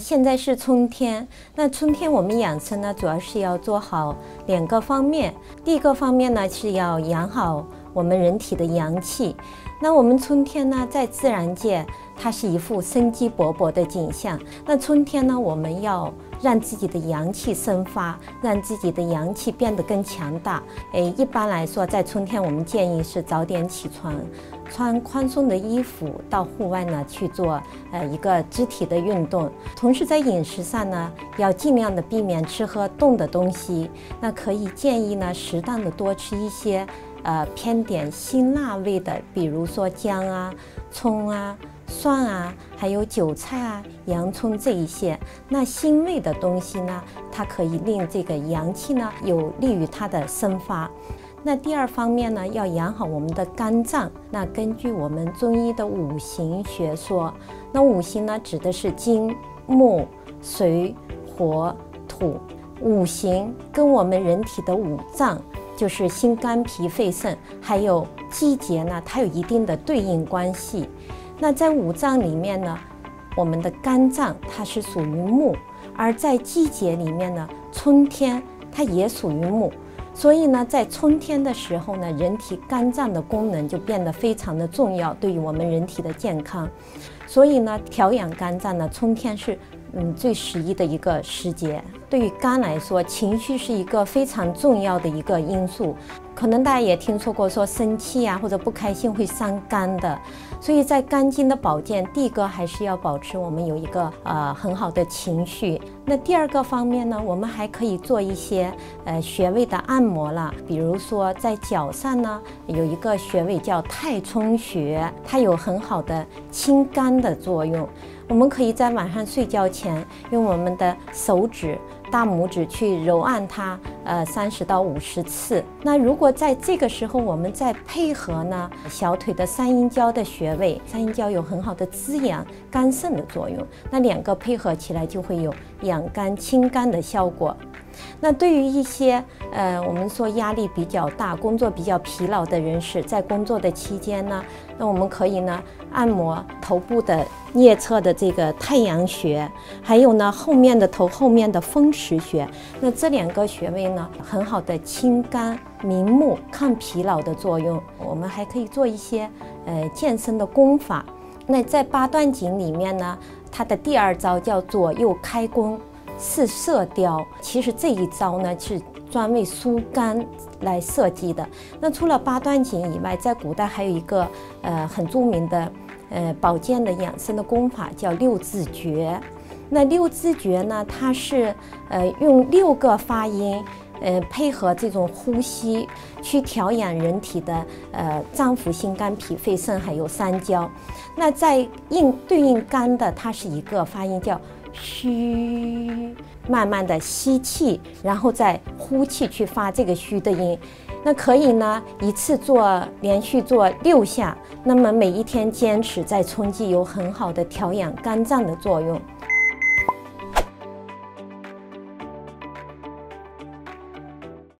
现在是春天，那春天我们养生呢，主要是要做好2个方面。第一个方面呢，是要养好我们人体的阳气。那我们春天呢，在自然界，它是一幅生机勃勃的景象。那春天呢，我们要让自己的阳气生发，让自己的阳气变得更强大。一般来说，在春天，我们建议是早点起床，穿宽松的衣服到户外呢去做一个肢体的运动。同时在饮食上呢，要尽量的避免吃喝冻的东西。那可以建议呢，适当的多吃一些偏点辛辣味的，比如说姜啊、葱啊、蒜啊，还有韭菜啊、洋葱这一些。那辛味的东西呢，它可以令这个阳气呢有利于它的生发。那第2方面呢，要养好我们的肝脏。那根据我们中医的5行学说，那5行呢指的是金、木、水、火、土。5行跟我们人体的5脏，就是心肝脾肺肾，还有季节呢，它有一定的对应关系。那在5脏里面呢，我们的肝脏它是属于木，而在季节里面呢，春天它也属于木。所以呢，在春天的时候呢，人体肝脏的功能就变得非常的重要，对于我们人体的健康。所以呢，调养肝脏呢，春天是最适宜的一个时节。对于肝来说，情绪是一个非常重要的一个因素。可能大家也听说过，说生气啊或者不开心会伤肝的。所以在肝经的保健，第一个还是要保持我们有一个很好的情绪。那第2个方面呢，我们还可以做一些穴位的按摩了。比如说在脚上呢，有一个穴位叫太冲穴，它有很好的清肝的作用。我们可以在晚上睡觉前，用我们的手指、大拇指去揉按它30到50次。那如果在这个时候，我们再配合呢小腿的三阴交的穴位，三阴交有很好的滋养肝肾的作用，那2个配合起来就会有养肝清肝的效果。那对于一些我们说压力比较大、工作比较疲劳的人士，在工作的期间呢，那我们可以呢按摩头部的颞侧的这个太阳穴，还有呢后面的头后面的风池穴。那这2个穴位呢，很好的清肝明目、抗疲劳的作用。我们还可以做一些健身的功法。那在8段锦里面呢，它的第2招叫左右开弓四射雕。其实这一招呢是专为疏肝来设计的。那除了8段锦以外，在古代还有一个很著名的保健的养生的功法，叫6字诀。那6字诀呢，它是用6个发音配合这种呼吸去调养人体的脏腑、心肝脾肺肾还有三焦。那在对应肝的，它是一个发音叫虚，慢慢的吸气，然后再呼气去发这个虚的音。那可以呢一次连续做6下，那么每一天坚持，在春季有很好的调养肝脏的作用。